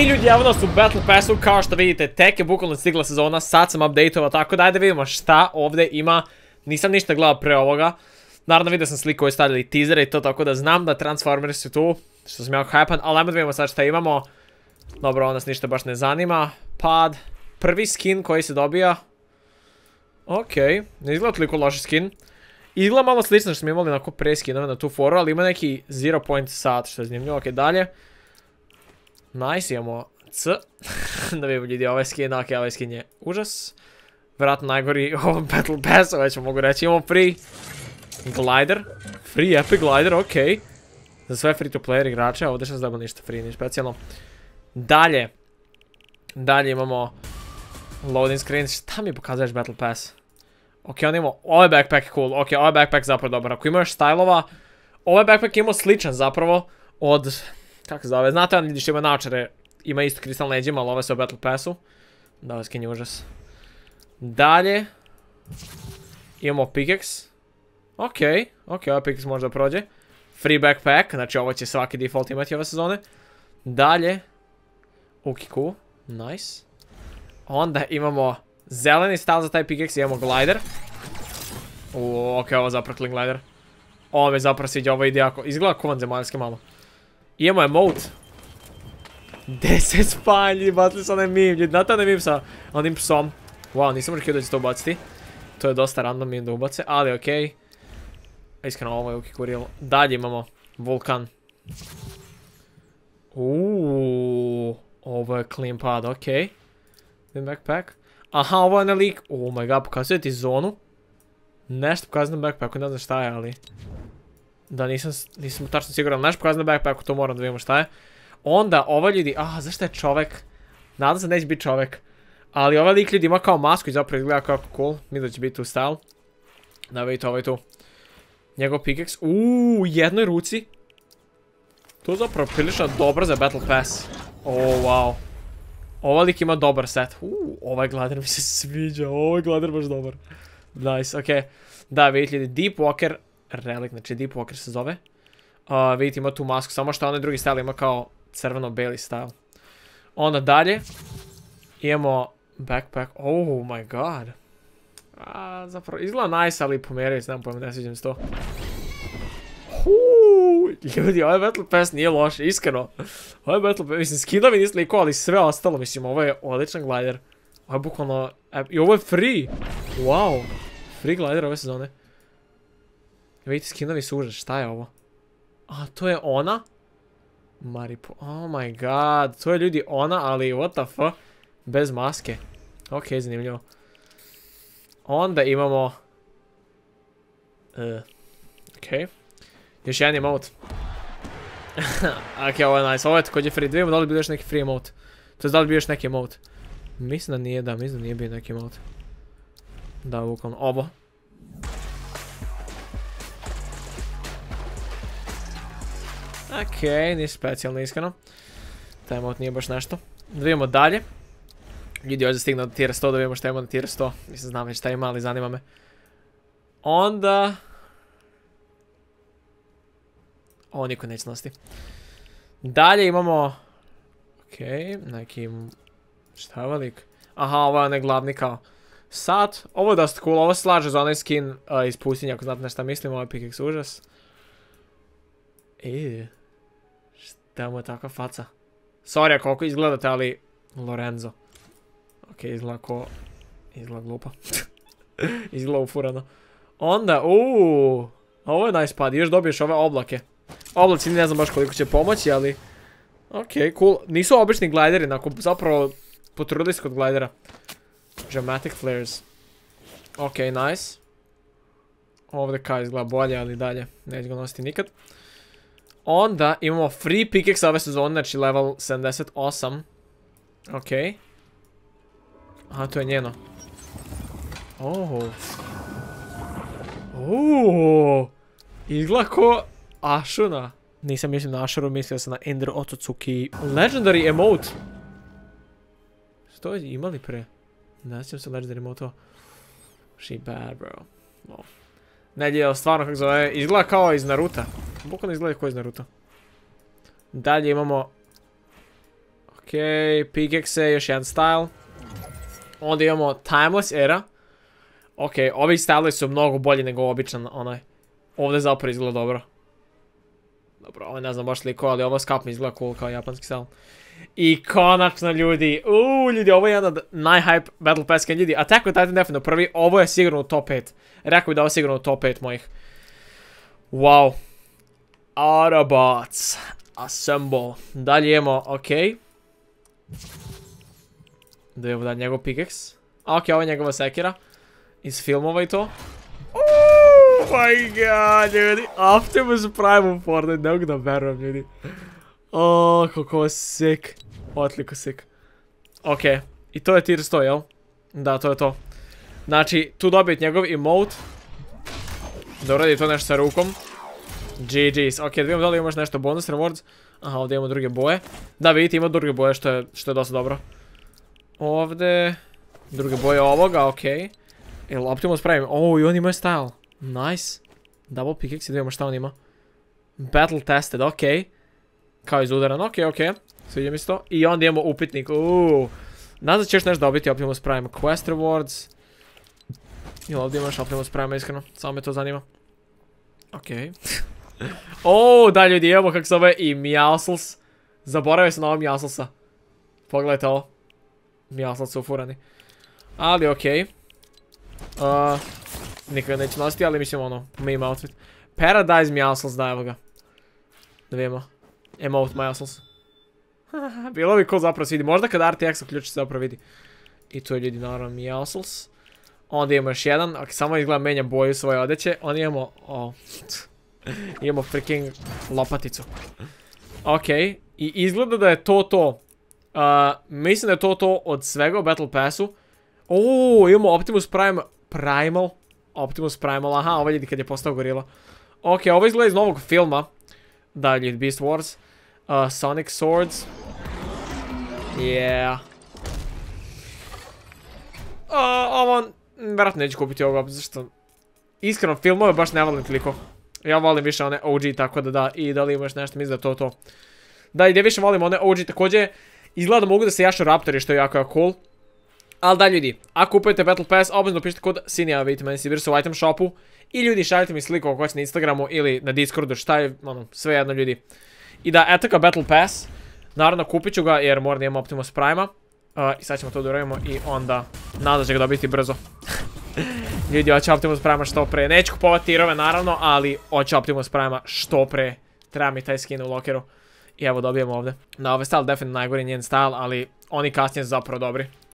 Ej ljudi, evo nas u Battle Passu, kao što vidite, tek je bukvalno stigla sezona, sad sam updateovao, tako da ajde vidimo šta ovdje ima. Nisam ništa gledao pre ovoga. Naravno vidio sam sliku koji stavljali teasere i to, tako da znam da Transformers su tu, što sam jako hypan, ali ajmo da vidimo sad šta imamo. Dobro, ovo nas ništa baš ne zanima. Pad, prvi skin koji se dobija. Okej, ne izgleda toliko loši skin. Izgleda malo slično što smo imali onako pre skinove na tu foru, ali ima neki 0 point sat, što je zanimljivo. Okej, dalje. Nice, imamo C. Da vidimo ljudi, ovaj skin, ok, ovaj skin je užas. Vjerojatno najgori u ovom Battle Passu, već mogu reći. Imamo free glider. Free epic glider, ok. Za sve free to player igrače, ovdje što se dobilo ništa free, ništa specijalno. Dalje. Dalje imamo loading screen. Šta mi pokazuješ Battle Pass? Ok, on imamo, ovaj backpack je cool, ok, ovaj backpack zapravo dobar. Ako ima još stylova, ovaj backpack je imao sličan zapravo od, kako se zove, znate on što ima naočare, ima isto kristal leđima, ali ove su u Battle Passu. Da, ovaj skin je užas. Dalje, imamo pickaxe. Ok, ovaj pickaxe možda prođe. Free backpack, znači ovo će svaki default imati ove sezone. Dalje, cool, nice. Onda imamo zeleni style za taj pickaxe, imamo glider. Ok, ovo je zapravo clean glider. Ovo me zapravo sviđa, ovo ide jako, izgleda ko vanzemaljski malo. Imamo emote. 10 spalji, bacili su onaj meme, ljudi, znate onaj meme sa onim psom. Wow, nisam očekio da će to ubaciti. To je dosta random meme da ubace, ali okej. Iskreno, ovo je ok real. Dalje imamo vulkan. Ovo je clean pad, okej. Backpack. Aha, ovo je lik. Oh my god, pokazuje ti zonu. Nešto pokazuje na backpacku, ne znam šta je, ali... Da, nisam tačno siguran, nešto pokazuje na backpacku, to moram da vidimo šta je. Onda, ovaj ljudi, zašto je čovek? Nadam se da neće biti čovek. Ali ovaj lik ljudi ima kao masku i zapravo izgleda kako cool. Mislim da će biti tu style. Da, vidite, ovaj tu. Njegov pickaxe. U jednoj ruci. To je zapravo prilično dobro za Battle Pass. Wow. Ovaj lik ima dobar set. Ovaj glider mi se sviđa. Ovaj glider baš dobar. Nice, okej. Da, vidite ljudi, Deep Walker Relic, znači Deep Walker se zove. Vidite, ima tu masku, samo što onaj drugi style ima kao crveno-beli style. Onda dalje imamo backpack. Oh my god. Zapravo, izgleda nice, ali pomeraju se, nemam pojma, ne sviđam se to. Ljudi, ovaj Battle Pass nije loš, iskreno. Ovaj Battle Pass, mislim, skinovi nisu liko, ali sve ostalo, mislim, ovo je odličan glider. Ovo je bukvalno, i ovo je free. Wow. Free glider ove sezone. Vidite, skinovi su užas, šta je ovo? To je ona? Oh my god, to je ljudi ona, ali what the fuck? Bez maske. Ok, zanimljivo. Onda imamo... Ok. Još jedan emote. Ok, ovo je nice, ovo je također free. Da vidimo da li bi još neki free emote. To je da li bi još neki emote. Mislim da nije, mislim da nije bio neki emote. Da, bukvalno, ovo. Okej, nije specijalno iskreno. Taj emote nije baš nešto. Da vidimo dalje. Ljudi, ovdje stignu do tier 100, da vidimo šta ima na tier 100. Mislim, znam već šta ima, ali zanima me. Onda... Ovo niko neće nositi. Dalje imamo... Okej, neki... Šta je ovo lik? Aha, ovo je onaj glavni kao... Sat. Ovo je dosta cool, ovo se slaže za onaj skin iz pustinja, ako znate na šta mislim, ovo je pickaxe užas. Šta mu je takva faca? Sorry ako izgledate, ali... Lorenzo. Ok, izgleda ko... Izgleda glupa. Izgleda ufurano. Onda, ovo je nice pad, još dobiješ ove oblake. Oblaci ne znam baš koliko će pomoći, ali... Ok, cool. Nisu obični glideri, zapravo potrudili se kod glidera. Dramatic flares. Ok, nice. Ovdje kao izgleda bolje, ali dalje neću ga nositi nikad. Onda imamo free pickaxe ove sezone, znači level 78. Ok. Aha, to je njeno. Izgleda ko Ashuna. Nisam mislio na Ashuru, mislio sam na Ender Otsutsuki. Legendary emote. Što je imali pre? Ne sjećam se legendary emote-ova. She bad, bro. Ne, je stvarno kako zove, izgleda kao iz Naruta. Bukvalno izgleda kao iz Naruta. Dalje imamo... Ok, Okej, pickaxe, još jedan style. Onda imamo Timeless Era. Okej, ovi stylovi su mnogo bolji nego običan onaj. Ovdje zapravo izgleda dobro. Dobro, ovo ne znam baš liko, ali ovo skap mi izgleda cool kao japanski style. I konačno ljudi, ljudi, ovo je jedan od najhype Battle Pass skin, ljudi. Attack on Titan definitivno prvi, ovo je sigurno u top 5. Rekao bi da ovo je sigurno u top 5 mojih. Wow. Autobots. Assemble. Dalje imamo, okej. Da je ovo da njegov pickaxe. Okej, ovo je njegova sekira. Iz filmova i to. Oh my god, ljudi. Optimus Prime u Fortnite, ne mogu da verujem, ljudi. Oh, kako je sick. Otliko sick. Okej. I to je tier 100, jel? Da, to je to. Znači, tu dobiti njegov emote. Da uradi to nešto sa rukom. GG's. Ok, da vidimo da li imaš nešto bonus rewards. Aha, ovdje imamo druge boje. Da, vidite, ima druge boje što je dosta dobro. Ovdje. Druge boje ovoga, ok. Jel Optimus Prime? Oh, i on ima style. Nice. Double pickaxe, da vidimo šta on ima. Battle tested, ok. Kao izudaran, ok. Sviđa mi se to. I onda imamo upitnik. Nadam se ćeš nešto dobiti Optimus Prime. Quest rewards. Jel ovdje imaš Optimus Prime, iskreno. Samo me to zanima. Ok. Da, ljudi, evo kako se zove i Meowscles. Zaboravio sam na ovo Meowsclesa. Pogledajte ovo. Meowscles su ufurani. Ali okej. Nikada neću nositi, ali mislim ono, meme outfit. Paradise Meowscles, da, evo ga. Da vidimo. Emote Meowscles. Bilo bi cool zapravo se vidi. Možda kada RTX uključi se zapravo vidi. I tu je ljudi naravno Meowscles. Onda imamo još jedan, ako samo izgleda menja boju svoje odeće. Onda imamo, imamo freaking lopaticu. Okej, i izgleda da je to. Mislim da je to od svega u Battle Passu. Imamo Optimus Primal. Optimus Primal, aha, ovo ljudi kad je postao gorila. Okej, ovo izgleda iz novog filma. Da, ljudi, Beast Wars. Sonic Swords. Yeah. Ovo, vjerojatno neću kupiti ovoga, zašto... Iskreno, filmove baš ne volim toliko. Ja volim više one OG, tako da, i da li imaš nešto, mislim da je to. Da, i da više volim one OG, također, izgleda mogu da se jašu Raptori, što je jako cool. Ali da, ljudi, ako kupujete Battle Pass, obvezno pišite kod Sinija, vidite meni Sibirsu u item shopu. I ljudi, šaljite mi sliku ako hoćete na Instagramu ili na Discordu, šta je, sve jedno, ljudi. I da, eto ga Battle Pass. Naravno, kupit ću ga jer moram da imam Optimus Prima. I sad ćemo to da uradimo i onda nadam se ga dobiti brzo. Ljudi, hoće Optimus Prima što pre. Neću kupovati tirove naravno, ali hoće Optimus Prima što pre. Treba mi taj skin u lokeru. I evo dobijemo ovdje. Na ovaj style definitivno najgori njen style, ali oni kasnije su zapravo dobri.